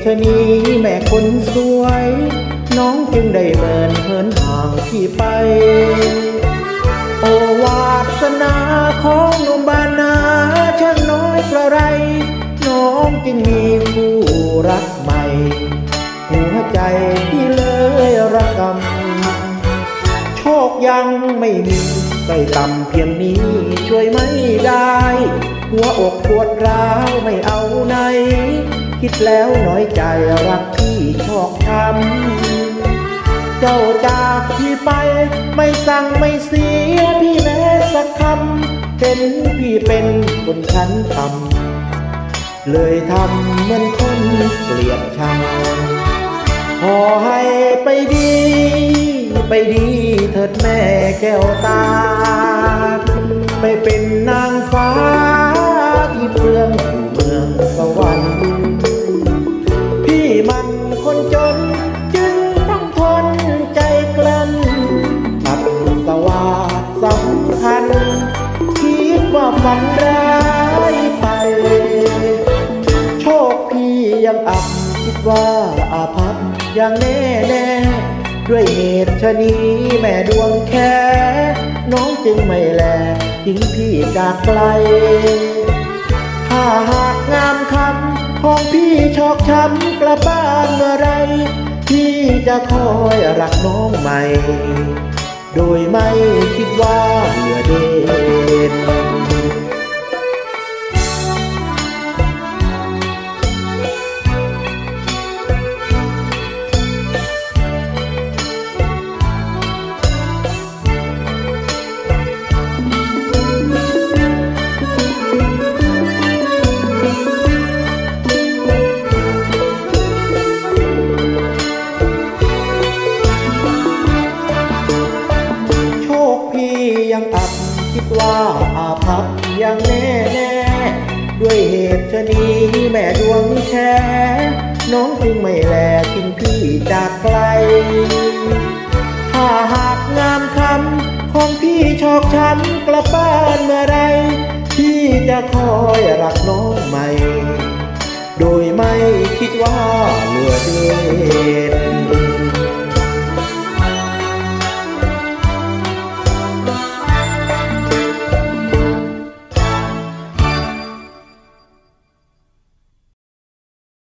ชะนี้แม่คนสวยน้องจึงได้เมินเหินห่างพี่ไปโอวาสนาของหนุ่มบ้านนาช่างน้อยกระไรน้องจึงมีคู่รักใหม่หัวใจพี่เลยระกำโชคยังไม่มีใส่ต่ำเพียงนี้ช่วยไม่ได้หัวอกปวดร้าวไม่เอาไหนคิดแล้วน้อยใจรักพี่ชอกช้ำเจ้าจากพี่ไปไม่สั่งไม่เสียพี่แม้สักคำเห็นพี่เป็นคนชั้นต่ำเลยทำเหมือนคนเกลียดชังขอให้ไปดีไปดีเถิดแม่แก้วตาไปเป็นนางฟ้าที่เฟื่องอยู่เมืองสวรรค์พี่มันคนจนจึงต้องทนใจกลั้นตัดสวาสสำคัญคิดว่าฝันร้ายไปโชคพี่ยังอับคิดว่าอาภัพอย่างแน่แน่ด้วยเหตุชะนี้แม่ดวงแค่น้องจึงไม่แลทิ้งพี่จากไกลถ้าหากงามคำของพี่ชอกช้ำกลับบ้านเมื่อไรพี่จะคอยรักน้องใหม่โดยไม่คิดว่าเหลือเด่นยังอับคิดว่าอาภัพอย่างแน่แน่ด้วยเหตุชะนี้แม่ดวงแช่น้องจึงไม่แลทิ้งพี่จากไกลถ้าหากงามคำของพี่ชอกช้ำกลับบ้านเมื่อไรพี่จะคอยรักน้องใหม่โดยไม่คิดว่าเหลือ